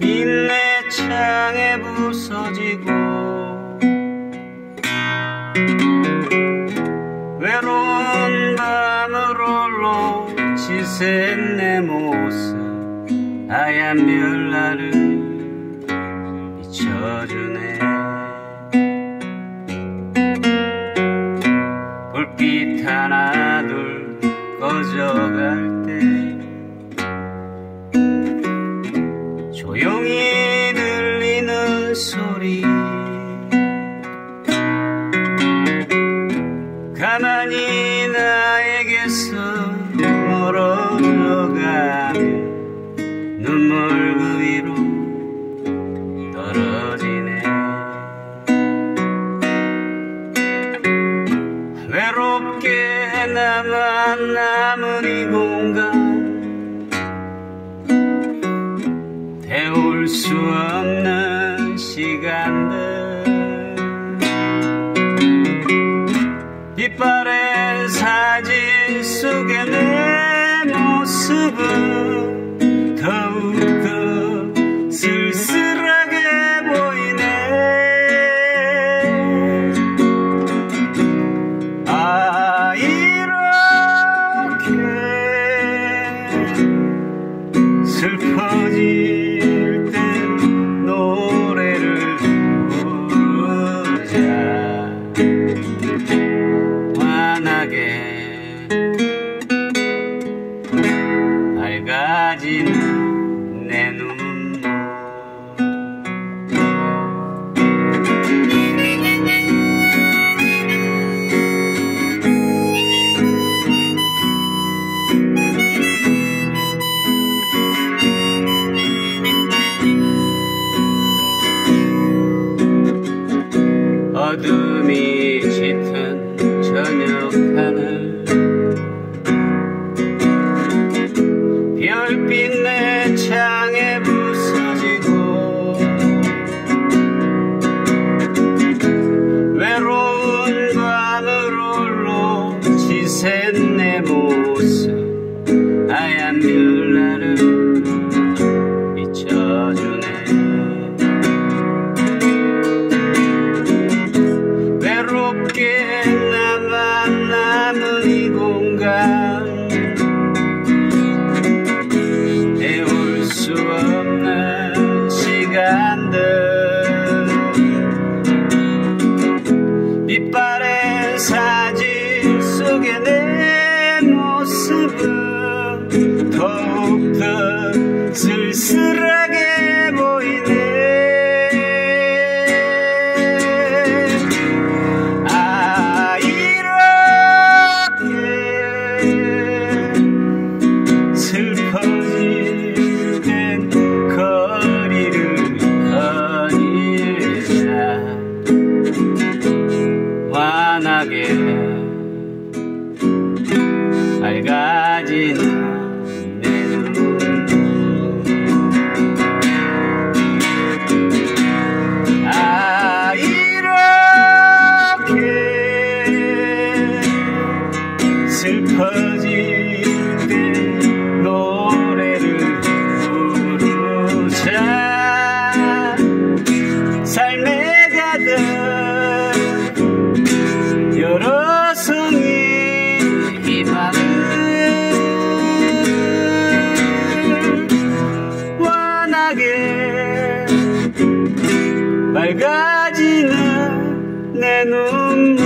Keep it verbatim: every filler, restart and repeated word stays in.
빛내 창에 부서지고 외로운 밤을 홀로 지샌 내 모습 하얀 별나를 비춰주네. 불빛 하나 둘 꺼져갈 때 조용히 들리는 소리 가만히 나에게서 멀어져 가며 눈물 그 위로 떨어지네. 외롭게 나만 남은 이 공간 태울 수 없는 시간들 빛바랜 사진 속의 내 모습은 더욱더 쓸쓸하게 보이네. 아 이렇게 슬퍼질 땐 노래를 부르자. 환하게 밝아지는 내 눈물 어둠이 짙은 저녁 하늘 별빛 내 창에 부서지고 외로운 밤을 홀로 지샌 내 모습 하얀 별나를 비춰주네. 외롭게 나만 남은 이 공간 태울 수 없는 시간들 빛바랜 사진 속의 내 모습은 더욱더 쓸쓸하게 보이네. 슬퍼질 땐 거리를 거닐자. 환하게 밝아지는 내 눈 아 이렇게 슬퍼질 땐 노래를 부르자. 삶에 가득 여러 송이 희망을 환하게 밝아지는 내 눈물